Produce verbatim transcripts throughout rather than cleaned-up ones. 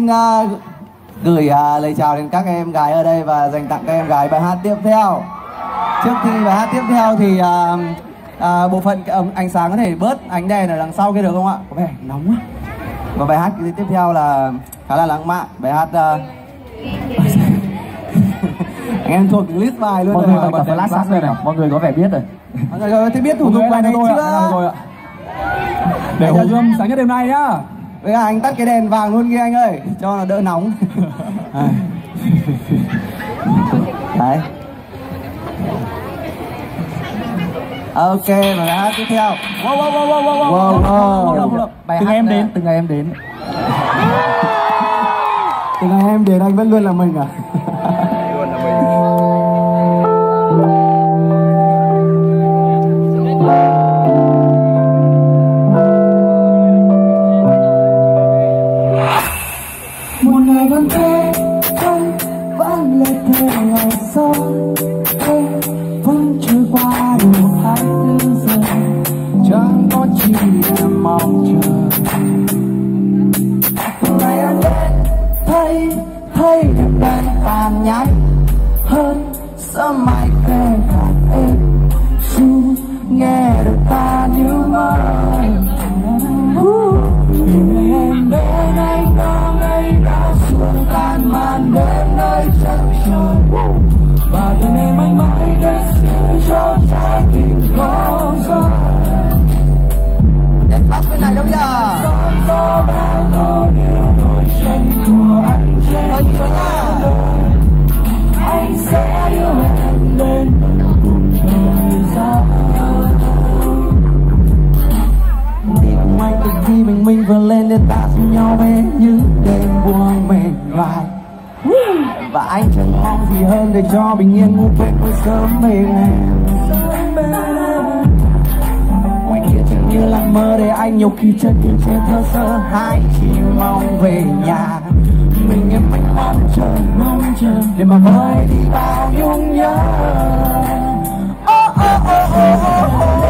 xin uh, gửi uh, lời chào đến các em gái ở đây và dành tặng các em gái bài hát tiếp theo. Trước khi bài hát tiếp theo thì uh, uh, bộ phận uh, ánh sáng có thể bớt ánh đèn ở đằng sau kia được không ạ? Có vẻ nóng quá. Và bài hát tiếp theo là khá là lãng mạn. Bài hát uh... anh em thuộc list bài luôn. Mọi người bật flash sẵn rồi nào. Mọi người có vẻ biết rồi. Mọi người có thể biết thủ tục bài này chưa? Rồi ạ. Để Hồ Dương sáng nhất đêm nay nhá. Với cả anh tắt cái đèn vàng luôn kia anh ơi, cho nó đỡ nóng. Đấy. Ok, và bài hát tiếp theo. Wow wow wow wow wow. Wow, wow. wow. Từng em đến, từng ngày em đến. Từng ngày em đến anh vẫn luôn là mình à? Luôn là mình. Một ngày vẫn thế, không vẫn lệ thế ngày sau, thế vẫn trôi qua đủ hai mươi tư giờ, chẳng có chi để mong chờ. Một ngày anh đến, thấy thấy được đang tàn nhẫn hơn sớm mai kề cạnh em, dù nghe được ta như mơ. Ngày em đến anh có ngày đã xuống tan màn đêm nơi chân trời, và từ ngày mãi mãi để giữ cho trái tim có gió. Đẹp lắm cái này đâu nhờ. Gió bao lo điều đôi chân của anh trên đường, anh sẽ yêu em đến cùng thời gian. Đi cùng anh từng khi mình mình vươn lên để ta cùng nhau bên những đêm buông mệt vai. Và anh chẳng mong gì hơn để cho bình yên ngủ quên mỗi sớm bên em. Ngoài kia chẳng như là mơ để anh nhiều khi chân như trên thơ sơ hai chỉ mong về nhà. Mình em anh mong chờ mong chờ để mà vơi đi bao nhung nhớ. Oh oh oh oh oh oh.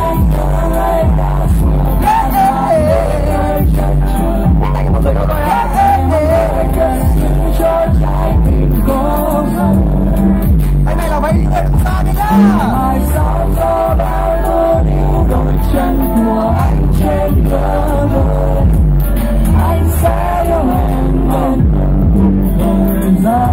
Cái này là mấy người đằng xa đi nhá. Mai sau gió bao lứa níu đôi chân của anh trên bờ đồi, anh sẽ yêu em bên cùng thời gian.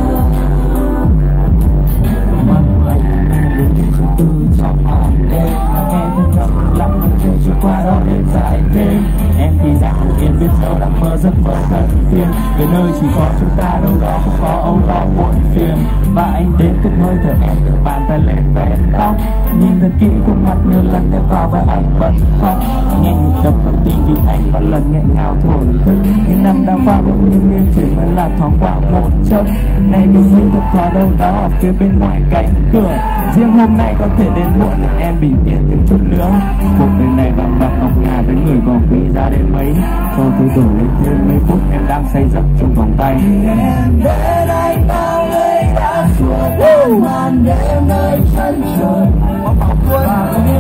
Mắt anh đứng từ từ trong màn đêm, em vẫn ngập lặng chưa trôi qua đó đêm dài đêm. Em thì rằng em biết đâu đang mơ giấc mơ thật phiền, về nơi chỉ có chúng ta đâu đó không có âu lo buồn phiền. Và anh đến từng hơi thở em từ bàn tay lên vén tóc, nhìn thật kỹ khuôn mặt như lần em vào và anh vẫn khóc. Nghe nhịp đập vào tim vì anh vẫn lần nghẹn ngào thổn thức. Những năm đã qua bỗng nhiên nên chỉ mới là thoáng qua một chốc. Này mình như thật thà đâu đó ở phía bên ngoài cánh cửa. Riêng hôm nay có thể đến muộn để em bình yên thêm chút nữa. Cuộc đời này bằng bạc ngọc ngà với người còn quý giá đến mấy, cho tôi đổ lên thêm mấy phút em đang say giấc trong vòng tay. Em đến anh bao ngày đã xua tan màn đêm nơi chân trời, và